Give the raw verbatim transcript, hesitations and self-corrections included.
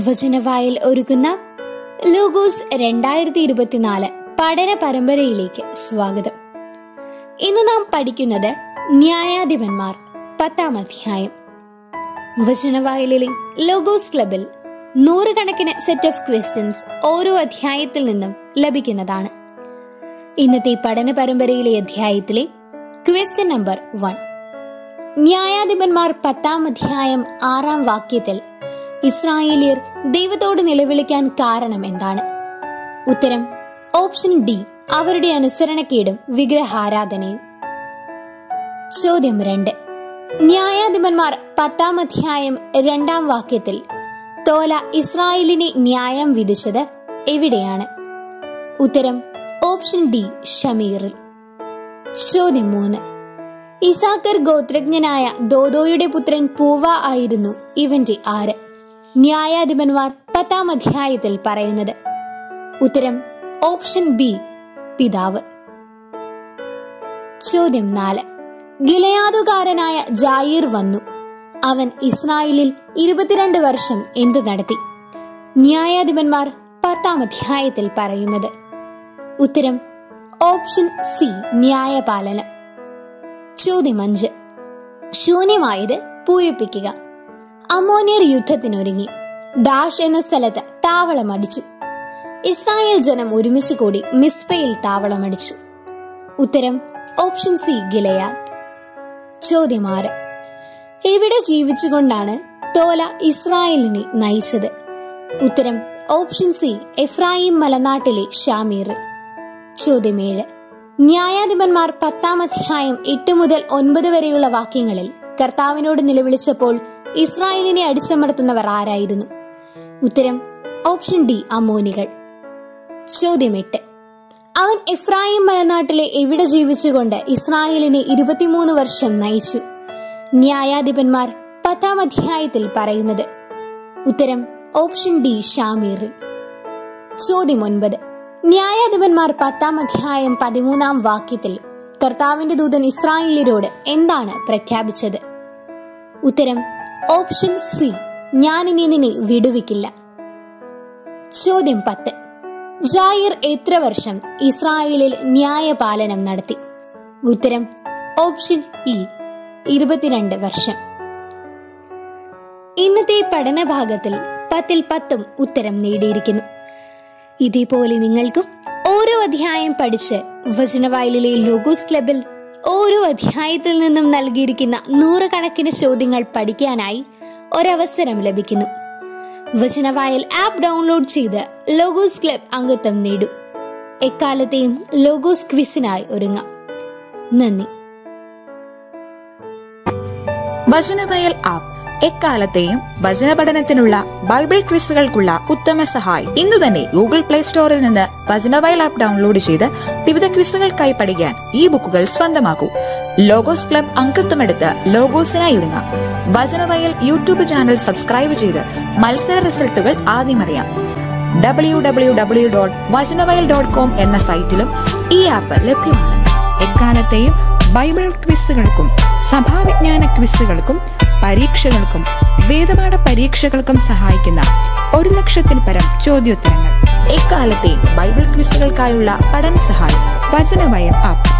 വചനവായിൽ ഒരുക്കുന്ന ലോഗോസ് രണ്ടായിരത്തി ഇരുപത്തിനാല് പഠന പരമ്പരയിലേക്ക് സ്വാഗതം. ഇന്ന് നാം പഠിക്കുന്നത് ന്യായാധിപന്മാർ പത്താം അധ്യായം. വചനവായിലെ ലോഗോസ് ക്ലബിൽ നൂറുകണക്കിന് സെറ്റ് ഓഫ് ക്വസ്റ്റ്യൻസ് ഓരോ അധ്യായത്തിൽ നിന്നും ലഭിക്കുന്നതാണ്. ഇന്നത്തെ പഠന പരമ്പരയിലെ അധ്യായത്തിലെ ക്വസ്റ്റ്യൻ നമ്പർ വൺ. ന്യായാധിപന്മാർ പത്താം അധ്യായം ആറാം വാക്യത്തിൽ ഇസ്രായേലിയർ ദൈവത്തോട് നിലവിളിക്കാൻ കാരണം എന്താണ്? ഉത്തരം ഓപ്ഷൻ ഡി, അവരുടെ അനുസരണക്കേടും വിഗ്രഹാരാധനയും. ചോദ്യം രണ്ട്. ന്യായാധിപന്മാർ പത്താം അധ്യായം രണ്ടാം വാക്യത്തിൽ തോല ഇസ്രായേലിനെ ന്യായം വിധിച്ചത് എവിടെയാണ്? ഉത്തരം ഓപ്ഷൻ ഡി, ഷമീറിൽ. ചോദ്യം മൂന്ന്. ഇസാക്കർ ഗോത്രജ്ഞനായ ദോദോയുടെ പുത്രൻ പൂവ ആയിരുന്നു ഇവന്റെ ആര്? ന്യായാധിപന്മാർ പത്താം അധ്യായത്തിൽ പറയുന്നത്. ഉത്തരം ഓപ്ഷൻ ബി, പിതാവ്. ചോദ്യം നാല്. ഗിലെയാദുകാരനായ ജായീർ വന്നു. അവൻ ഇസ്രായേലിൽ ഇരുപത്തിരണ്ട് വർഷം എന്ത് നടത്തി? ന്യായാധിപന്മാർ പത്താം അധ്യായത്തിൽ പറയുന്നത്. ഉത്തരം ഓപ്ഷൻ സി, ന്യായപാലനം. ചോദ്യം അഞ്ച്. ശൂന്യമായത് പൂരിപ്പിക്കുക. അമ്മോന്യർ യുദ്ധത്തിനൊരുങ്ങി. ഡാഷ് എന്ന സ്ഥലത്ത് താവളമടിച്ചു. ഇസ്രായേൽ ജനം ഒരുമിച്ച് കൂടി മിസ്പയിൽ താവളമടിച്ചു. ഉത്തരം ഓപ്ഷൻ സി, ഗിലെയാദ്. ചോദ്യം ആറ്. എവിടെ ജീവിച്ചുകൊണ്ടാണ് തോല ഇസ്രായേലിനെ നയിച്ചത്? ഉത്തരം ഓപ്ഷൻ സി, എഫ്രായിം മലനാട്ടിലെ ഷാമീറിൽ. ചോദ്യം ഏഴ്. ന്യായാധിപന്മാർ പത്താം അധ്യായം എട്ട് മുതൽ ഒൻപത് വരെയുള്ള വാക്യങ്ങളിൽ കർത്താവിനോട് നിലവിളിച്ചപ്പോൾ ഇസ്രായേലിനെ അടിച്ചമർത്തുന്നവർ ആരായിരുന്നു? ഉത്തരം ഓപ്ഷൻ ഡി, അമ്മോനികൾ. ചോദ്യം എട്ട്. അവൻ എഫ്രായിം മലനാട്ടിലെ എവിടെ ജീവിച്ചുകൊണ്ട് ഇസ്രായേലിനെ ഇരുപത്തിമൂന്ന് വർഷം നയിച്ചു? ന്യായാധിപന്മാർ പത്താം അധ്യായത്തിൽ പറയുന്നത്. ഉത്തരം ഓപ്ഷൻ ഡി, ഷാമീറിൽ. ചോദ്യം ഒൻപത്. ന്യായാധിപന്മാർ പത്താം അധ്യായം പതിമൂന്നാം വാക്യത്തിൽ കർത്താവിന്റെ ദൂതൻ ഇസ്രായേലിയരോട് എന്താണ് പ്രഖ്യാപിച്ചത്? ഉത്തരം ഓപ്ഷൻ സി, ഞാൻ ഇനി നിന്നെ വിടുവിക്കില്ല. ചോദ്യം പത്ത്. ജായീർ എത്ര വർഷം ഇസ്രായേലിൽ ന്യായപാലനം നടത്തി? ഉത്തരം ഓപ്ഷൻ ഇ, ഇരുപത്തിരണ്ട് വർഷം. ഇന്നത്തെ പഠനഭാഗത്തിൽ പത്തിൽ പത്തും ഉത്തരം നേടിയിരിക്കുന്നു. ഇതേപോലെ നിങ്ങൾക്കും ഓരോ അധ്യായം പഠിച്ച് വചനവായിലെ ലോഗോസ് ക്ലബിൽ ഓരോ അധ്യായത്തിൽ നിന്നും നൽകിയിരിക്കുന്ന നൂറുകണക്കിന് ചോദ്യങ്ങൾ പഠിക്കാനായി ഒരവസരം ലഭിക്കുന്നു. വചനവായൽ ആപ്പ് ഡൗൺലോഡ് ചെയ്ത് ലോഗോസ് ക്ലബ് അംഗത്വം നേടൂ. എക്കാലത്തെയും ലോഗോസ് ക്വിസിനായി ഒരുങ്ങാം. നന്ദി. വചനവയൽ ആപ്പ് എക്കാലത്തെയും വചന പഠനത്തിനുള്ള ബൈബിൾ ക്വിസുകൾക്കുള്ള ഉത്തമ സഹായി. ഇന്നു തന്നെ ഗൂഗിൾ പ്ലേ സ്റ്റോറിൽ നിന്ന് വചനവയൽ ആപ്പ് ഡൗൺലോഡ് ചെയ്ത് വിവിധ ക്വിസുകൾക്കായി പഠിക്കാൻ ഈ ബുക്കുകൾ സ്വന്തമാക്കൂ. ലോഗോസ് ക്ലബ് അംഗത്വമെടുത്ത് ലോഗോസിനായി ഒരുങ്ങാം. വചനവയൽ യൂട്യൂബ് ചാനൽ സബ്സ്ക്രൈബ് ചെയ്ത് മത്സര റിസൾട്ടുകൾ ആദ്യം അറിയാം. W W W dot Vachanavayal dot com എന്ന സൈറ്റിലും ഈ ആപ്പ് ലഭ്യമാണ്. എക്കാലത്തെയും ബൈബിൾ ക്വിസുകൾക്കും സഭാവിജ്ഞാന ക്വിസുകൾക്കും പരീക്ഷകൾക്കും വേദപാഠ പരീക്ഷകൾക്കും സഹായിക്കുന്ന ഒരു ലക്ഷത്തിൽ പരം ചോദ്യോത്തരങ്ങൾ. എക്കാലത്തെയും ബൈബിൾ ക്വിസുകൾക്കായുള്ള പഠന സഹായം വചനവയൽ ആപ്പ്.